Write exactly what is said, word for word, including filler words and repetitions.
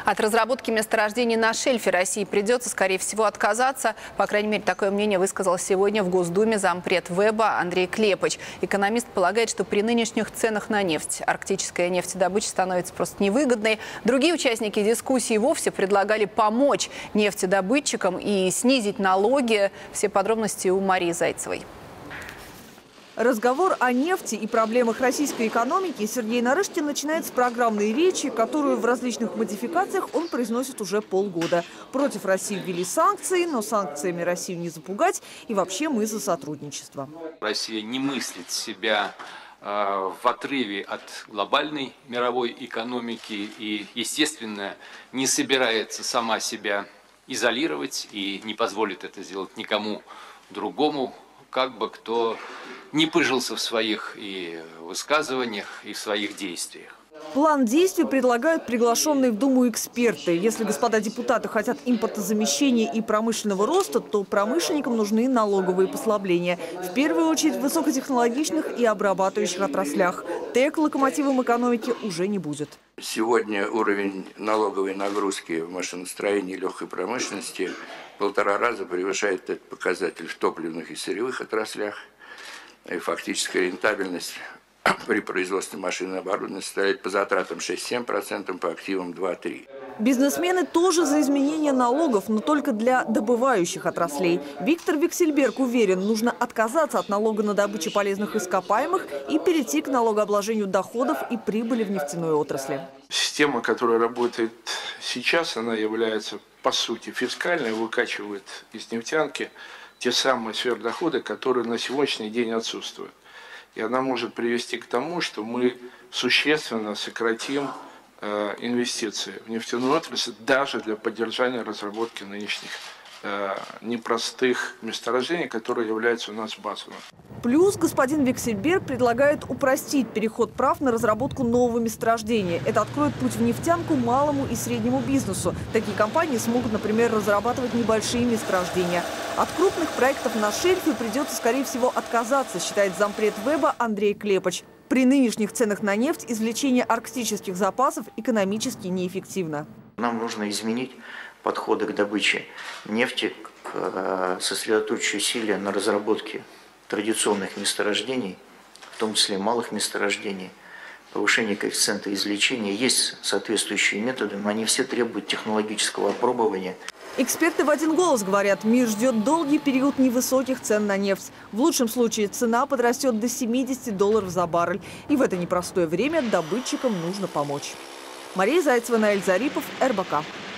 От разработки месторождений на шельфе России придется, скорее всего, отказаться. По крайней мере, такое мнение высказал сегодня в Госдуме зампред ВЭБа Андрей Клепыч. Экономист полагает, что при нынешних ценах на нефть арктическая нефтедобыча становится просто невыгодной. Другие участники дискуссии вовсе предлагали помочь нефтедобытчикам и снизить налоги. Все подробности у Марии Зайцевой. Разговор о нефти и проблемах российской экономики Сергей Нарышкин начинает с программной речи, которую в различных модификациях он произносит уже полгода. Против России ввели санкции, но санкциями Россию не запугать, и вообще мы за сотрудничество. Россия не мыслит себя э, в отрыве от глобальной мировой экономики и, естественно, не собирается сама себя изолировать и не позволит это сделать никому другому, как бы кто не пыжился в своих и высказываниях, и в своих действиях. План действий предлагают приглашенные в Думу эксперты. Если господа депутаты хотят импортозамещения и промышленного роста, то промышленникам нужны налоговые послабления. В первую очередь в высокотехнологичных и обрабатывающих отраслях. ТЭК локомотивом экономики уже не будет. Сегодня уровень налоговой нагрузки в машиностроении и легкой промышленности полтора раза превышает этот показатель в топливных и сырьевых отраслях. И фактическая рентабельность при производстве машин и оборудования составляет по затратам шесть-семь процентов, по активам два-три процента. Бизнесмены тоже за изменение налогов, но только для добывающих отраслей. Виктор Виксельберг уверен, нужно отказаться от налога на добычу полезных ископаемых и перейти к налогообложению доходов и прибыли в нефтяной отрасли. Система, которая работает сейчас, она является по сути фискальной, выкачивает из нефтянки те самые сверхдоходы, которые на сегодняшний день отсутствуют. И она может привести к тому, что мы существенно сократим э, инвестиции в нефтяную отрасль даже для поддержания разработки нынешних э, непростых месторождений, которые являются у нас базовыми. Плюс господин Виксельберг предлагает упростить переход прав на разработку нового месторождения. Это откроет путь в нефтянку малому и среднему бизнесу. Такие компании смогут, например, разрабатывать небольшие месторождения. От крупных проектов на шельфе придется, скорее всего, отказаться, считает зампред ВЭБа Андрей Клепыч. При нынешних ценах на нефть извлечение арктических запасов экономически неэффективно. Нам нужно изменить подходы к добыче нефти, к сосредоточию усилия на разработке традиционных месторождений, в том числе малых месторождений, повышение коэффициента извлечения. Есть соответствующие методы, но они все требуют технологического опробования. Эксперты в один голос говорят, мир ждет долгий период невысоких цен на нефть. В лучшем случае цена подрастет до семидесяти долларов за баррель. И в это непростое время добытчикам нужно помочь. Мария Зайцева, Наиль Зарипов, эр бэ ка.